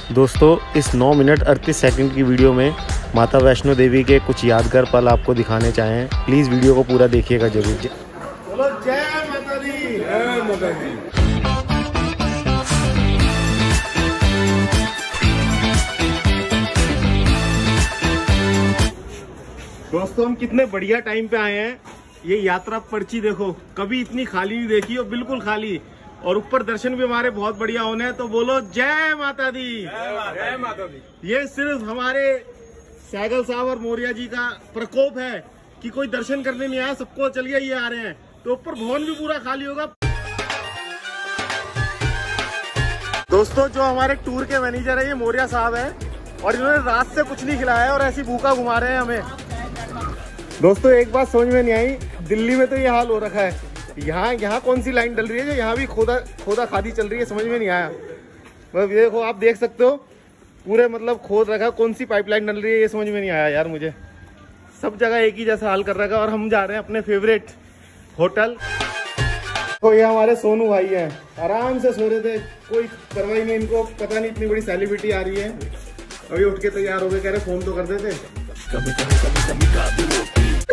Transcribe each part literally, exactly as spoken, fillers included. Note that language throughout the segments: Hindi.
दोस्तों इस नौ मिनट अड़तीस सेकंड की वीडियो में माता वैष्णो देवी के कुछ यादगार पल आपको दिखाने चाहें। प्लीज़ वीडियो को पूरा देखिएगा जरूर। बोलो जय माता दी, जय माता दी। दोस्तों हम कितने बढ़िया टाइम पे आए हैं। ये यात्रा पर्ची देखो, कभी इतनी खाली नहीं देखी और बिल्कुल खाली, और ऊपर दर्शन भी हमारे बहुत बढ़िया होने हैं। तो बोलो जय माता दी, जय माता दी। ये सिर्फ हमारे सहगल साहब और मौर्य जी का प्रकोप है कि कोई दर्शन करने नहीं आया, सबको चलिए ये आ रहे हैं, तो ऊपर भवन भी पूरा खाली होगा। दोस्तों जो हमारे टूर के मैनेजर है ये मौर्य साहब है, और इन्होंने रात से कुछ नहीं खिलाया और ऐसी भूखा घुमा रहे हैं हमें। दोस्तों एक बात समझ में नहीं आई, दिल्ली में तो ये हाल हो रखा है, यहाँ यहाँ कौन सी लाइन डल रही है जो यहाँ भी खोदा खोदा खादी चल रही है, समझ में नहीं आया। मतलब ये देखो, आप देख सकते हो पूरे मतलब खोद रखा है, कौन सी पाइपलाइन डल रही है ये समझ में नहीं आया यार मुझे। सब जगह एक ही जैसा हाल कर रखा है, और हम जा रहे हैं अपने फेवरेट होटल। तो ये हमारे सोनू भाई हैं, आराम से सो रहे थे, कोई परवाही नहीं इनको, पता नहीं इतनी बड़ी सेलिब्रिटी आ रही है। अभी उठ के तैयार हो गए, कह रहे फोन तो कर देते। कभी कभी कभी कभी कभी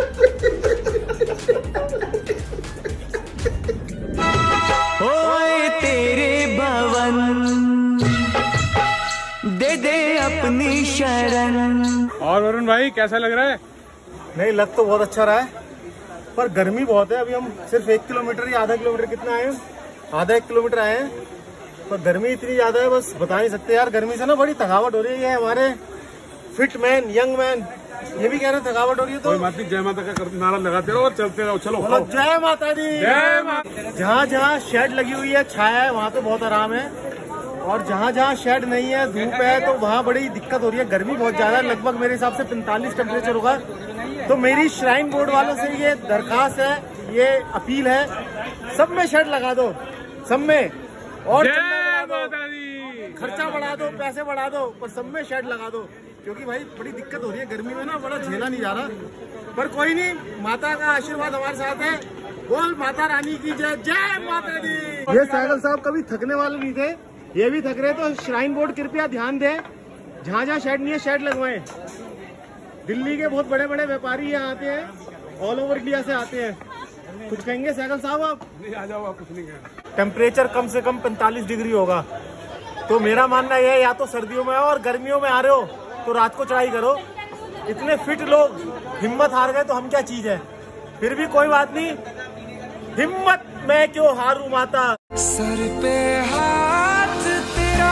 ओए तेरे भवन दे दे अपनी शरण। और वरुण भाई कैसा लग रहा है? नहीं, लग तो बहुत अच्छा रहा है, पर गर्मी बहुत है। अभी हम सिर्फ एक किलोमीटर या आधा किलोमीटर कितना आए हैं, आधा एक किलोमीटर आए हैं, पर गर्मी इतनी ज्यादा है बस बता नहीं सकते यार। गर्मी से ना बड़ी थकावट हो रही है। ये हमारे फिट मैन, यंग मैन, ये भी कह रहे थकावट हो रही है। तो जय माता का नारा लगाते रहो और चलते रहो। चलो जय माता दी, जय माता। जहाँ जहाँ शेड लगी हुई है, छाया है, वहाँ तो बहुत आराम है, और जहाँ जहाँ शेड नहीं है, धूप है, तो वहाँ बड़ी दिक्कत हो रही है। गर्मी बहुत ज्यादा है, लगभग मेरे हिसाब से पैंतालीस टेम्परेचर होगा। तो मेरी श्राइन बोर्ड वालों से ये दरखास्त है, ये अपील है, सब में शेड लगा दो, सब में, और खर्चा बढ़ा दो, पैसे बढ़ा दो, पर सब में शेड लगा दो, क्योंकि भाई बड़ी दिक्कत हो रही है गर्मी में ना, बड़ा झेला नहीं जा रहा। पर कोई नहीं, माता का आशीर्वाद हमारे साथ है। बोल माता रानी की जय, जय माता दी। ये सहगल साहब कभी थकने वाले नहीं थे, ये भी थक रहे। तो श्राइन बोर्ड कृपया ध्यान दें, जहाँ जहाँ शेड नहीं है शेड लगवाएं। दिल्ली के बहुत बड़े बड़े व्यापारी यहाँ आते हैं, ऑल ओवर इंडिया से आते हैं। कुछ कहेंगे सहगल साहब आप? नहीं, आ जाओ आप, कुछ नहीं कहेंगे। टेम्परेचर कम से कम पैंतालीस डिग्री होगा, तो मेरा मानना यह है या तो सर्दियों में आओ, और गर्मियों में आ रहे हो तो रात को चढ़ाई करो। इतने फिट लोग हिम्मत हार गए तो हम क्या चीज है। फिर भी कोई बात नहीं, हिम्मत मैं क्यों हारूं माता। सर पे हाथ तेरा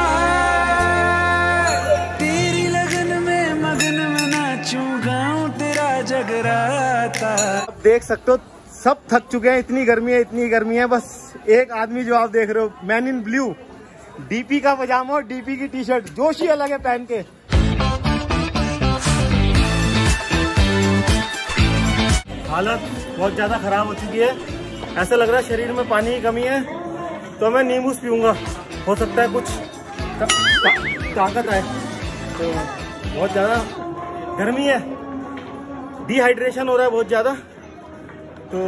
है, तेरी लगन में मगन में नाचूं, गाऊं तेरा जगराता। अब देख सकते हो सब थक चुके हैं, इतनी गर्मी है, इतनी गर्मी है। बस एक आदमी जो आप देख रहे हो, मैन इन ब्लू, डीपी का पजामा और डीपी की टी शर्ट, जोश ही अलग है पहन के। हालत बहुत ज्यादा खराब हो चुकी है, ऐसा लग रहा है शरीर में पानी की कमी है, तो मैं नींबू पीऊंगा, हो सकता है कुछ ता, ता, ताकत आए। तो बहुत ज्यादा गर्मी है, डिहाइड्रेशन हो रहा है बहुत ज्यादा। तो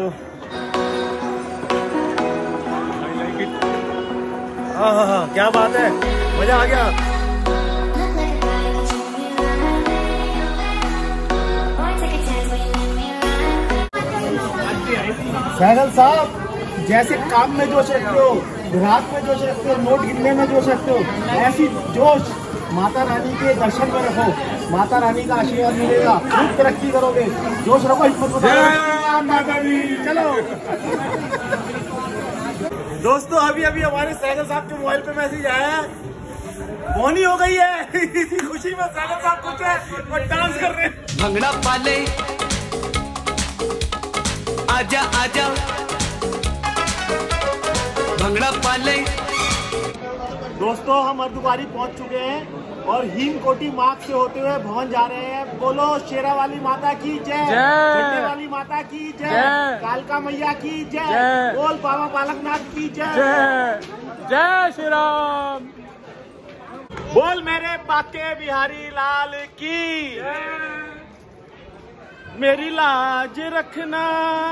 हाँ हाँ हाँ, क्या बात है, मजा आ गया। सहगल साहब जैसे काम में जोश रखते हो, रात में जोश रखते हो, नोट गिनने में जोश रखते हो, ऐसी जोश माता रानी के दर्शन में रखो, माता रानी का आशीर्वाद मिलेगा, खूब तरक्की करोगे। जोश रखो, हिम्मत बताओ, चलो। दोस्तों अभी अभी हमारे सहगल साहब के मोबाइल पे मैसेज आया है, बोनी हो गई है। इसी खुशी में सहगल साहब कुछ है और डांस कर रहे हैं। भंगड़ा पाले आजा आजा, भंगड़ा पाले। दोस्तों हम अर्धकुंवारी पहुंच चुके हैं और हिमकोटी मार्ग से होते हुए भवन जा रहे हैं। बोलो शेरा वाली माता की जय, झंडे वाली माता की जय, कालका मैया की जय, बोल बाबा बालकनाथ की जय, जय श्री राम। बोल मेरे बाके बिहारी लाल की, मेरी लाज रखना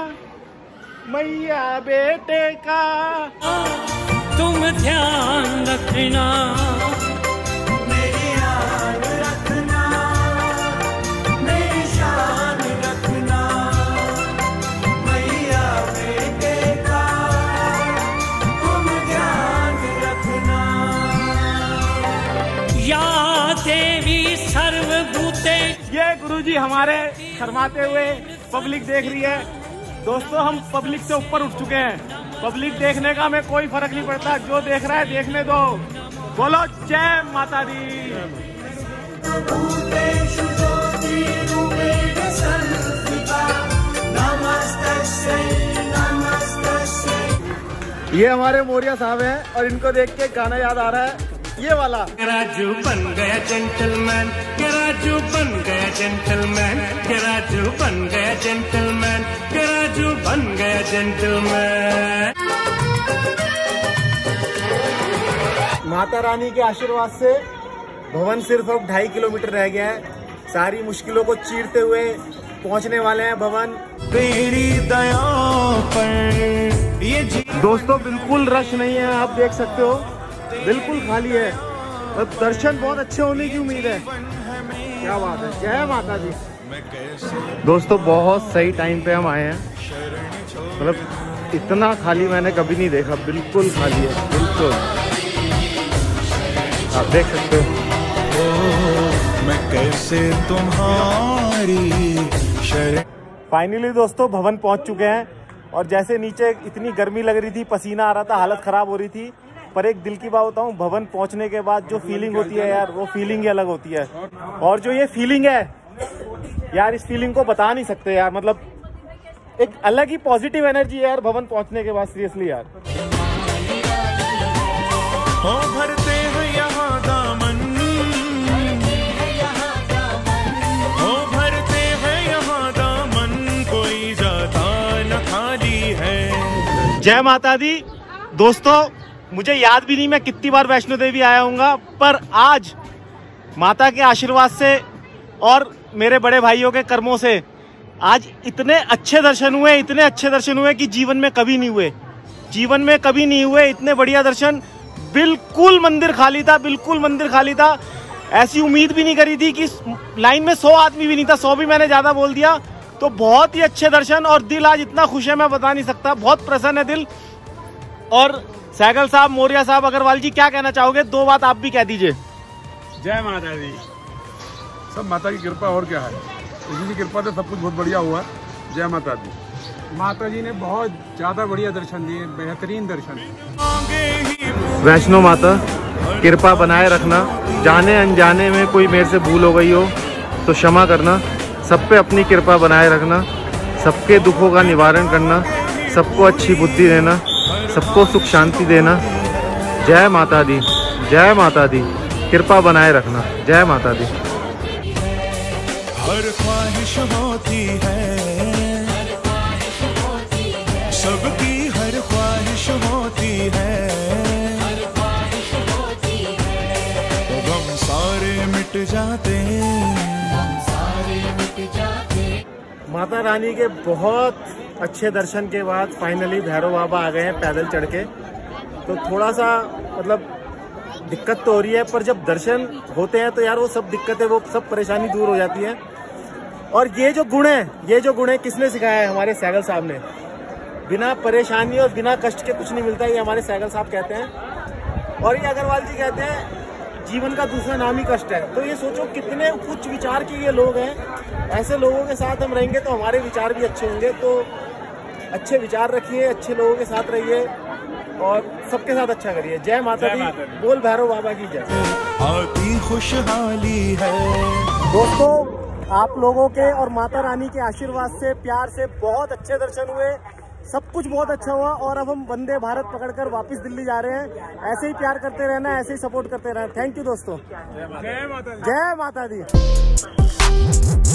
मैया बेटे का, तुम ध्यान रखना या देवी सर्वभूते। ये गुरुजी हमारे शर्माते हुए पब्लिक देख रही है। दोस्तों हम पब्लिक से ऊपर उठ चुके हैं। पब्लिक देखने का हमें कोई फर्क नहीं पड़ता, जो देख रहा है देखने दो। बोलो जय माता दी। ये हमारे मौर्य साहब हैं और इनको देख के गाना याद आ रहा है, ये वाला। राजू बन गया जेंटलमैन, राजू बन गया जेंटलमैन, राजू बन गया जेंटलमैन, राजू बन गया जेंटलमैन। माता रानी के आशीर्वाद से भवन सिर्फ अब ढाई किलोमीटर रह गया है। सारी मुश्किलों को चीरते हुए पहुंचने वाले हैं भवन। तेरी दया पर ये दोस्तों बिल्कुल रश नहीं है, आप देख सकते हो बिल्कुल खाली है। और दर्शन बहुत अच्छे होने की उम्मीद है। क्या बात है, जय माता दी। दोस्तों बहुत सही टाइम पे हम आए हैं। मतलब इतना खाली मैंने कभी नहीं देखा, बिल्कुल खाली है, बिल्कुल आप देख सकते हो। मैं कैसे तुम्हारी शरण। फाइनली दोस्तों भवन पहुंच चुके हैं और जैसे नीचे इतनी गर्मी लग रही थी, पसीना आ रहा था, हालत खराब हो रही थी, पर एक दिल की बात बताऊं, भवन पहुंचने के बाद जो फीलिंग होती है यार, वो फीलिंग ही अलग होती है। और जो ये फीलिंग है यार, इस फीलिंग को बता नहीं सकते यार। मतलब एक अलग ही पॉजिटिव एनर्जी है यार भवन पहुंचने के बाद, सीरियसली यार। हो भरते हैं यहाँ दामन, हो भरते हैं यहाँ दामन, कोई जाता न खाली है। जय माता दी। दोस्तों मुझे याद भी नहीं मैं कितनी बार वैष्णो देवी आया हूँगा, पर आज माता के आशीर्वाद से और मेरे बड़े भाइयों के कर्मों से आज इतने अच्छे दर्शन हुए, इतने अच्छे दर्शन हुए कि जीवन में कभी नहीं हुए, जीवन में कभी नहीं हुए इतने बढ़िया दर्शन। बिल्कुल मंदिर खाली था, बिल्कुल मंदिर खाली था। ऐसी उम्मीद भी नहीं करी थी कि लाइन में सौ आदमी भी नहीं था, सौ भी मैंने ज्यादा बोल दिया। तो बहुत ही अच्छे दर्शन और दिल आज इतना खुश है मैं बता नहीं सकता, बहुत प्रसन्न है दिल। और सहगल साहब, मौर्य साहब, अग्रवाल जी क्या कहना चाहोगे? दो बात आप भी कह दीजिए। जय माता दी। सब माता की कृपा, और क्या है, इसी की कृपा से सब कुछ बहुत बढ़िया हुआ। जय माता दी। माता जी ने बहुत ज्यादा बढ़िया दर्शन दिए, बेहतरीन दर्शन। वैष्णो माता कृपा बनाए रखना, जाने अनजाने में कोई मेरे से भूल हो गई हो तो क्षमा करना। सब पे अपनी कृपा बनाए रखना, सबके दुखों का निवारण करना, सबको अच्छी बुद्धि देना, सबको सुख शांति देना। जय माता दी, जय माता दी। कृपा बनाए रखना। जय माता दी। हर ख्वाहिश होती है, सबकी हर ख्वाहिश होती है, गम सारे मिट जाते, सारे मिट जाते। माता रानी के बहुत अच्छे दर्शन के बाद फाइनली भैरव बाबा आ गए हैं पैदल चढ़ के। तो थोड़ा सा मतलब दिक्कत तो हो रही है, पर जब दर्शन होते हैं तो यार वो सब दिक्कतें, वो सब परेशानी दूर हो जाती है। और ये जो गुण है, ये जो गुण है किसने सिखाया है? हमारे सहगल साहब ने। बिना परेशानी और बिना कष्ट के कुछ नहीं मिलता, ये हमारे सहगल साहब कहते हैं। और ये अग्रवाल जी कहते हैं जीवन का दूसरा नाम ही कष्ट है। तो ये सोचो कितने उच्च विचार के ये लोग हैं। ऐसे लोगों के साथ हम रहेंगे तो हमारे विचार भी अच्छे होंगे। तो अच्छे विचार रखिए, अच्छे लोगों के साथ रहिए और सबके साथ अच्छा करिए। जय माता दी। बोल भैरव बाबा की जय। आती खुशहाली है। दोस्तों आप लोगों के और माता रानी के आशीर्वाद से, प्यार से बहुत अच्छे दर्शन हुए, सब कुछ बहुत अच्छा हुआ। और अब हम वंदे भारत पकड़कर वापस दिल्ली जा रहे हैं। ऐसे ही प्यार करते रहना, ऐसे ही सपोर्ट करते रहना। थैंक यू दोस्तों। जय माता दी। जय माता दी।